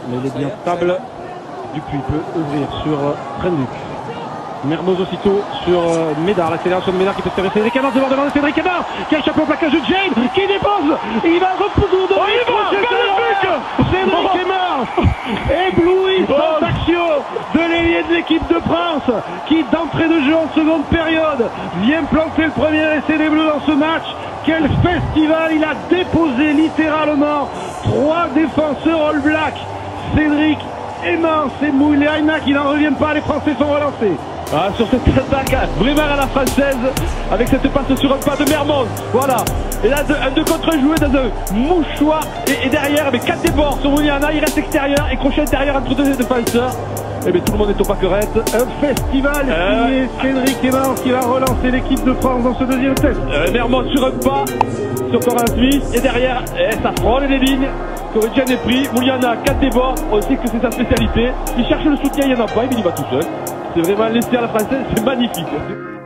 mais il est bien stable. Dupuis peut ouvrir sur Trenduc. Mermoz aussitôt sur Médard, l'accélération de Médard qui peut se faire Cédric Hémar devant Cédric Hémar qui a échappé au plaquage de Jane qui dépose, il va repousser Cédric Hémar ébloui sans action de l'ailier de l'équipe de France qui d'entrée de jeu en seconde période vient planter le premier essai des Bleus dans ce match. Quel festival, il a déposé littéralement 3 défenseurs All Black. Cédric Hémar, c'est Mouliana qui n'en revient pas, les Français sont relancés. Ah, sur cette attaque vraiment à la française, avec cette passe sur un pas de Mermoz, voilà. Et là, un 2 contre joué dans un mouchoir, et derrière, mais 4 débords sur Mouliana, il reste extérieur, et crochet intérieur entre 2 défenseurs. Et bien tout le monde est au pâquerette. Un festival signé Cédric Hémar qui va relancer l'équipe de France dans ce deuxième test. Mermoz sur un pas, sur Corin Smith, et derrière, ça frôle les lignes. Corridjan est pris, Mouliana 4 débords, on sait que c'est sa spécialité. Il cherche le soutien, il n'y en a pas, il y va tout seul. C'est vraiment laissé à la française, c'est magnifique.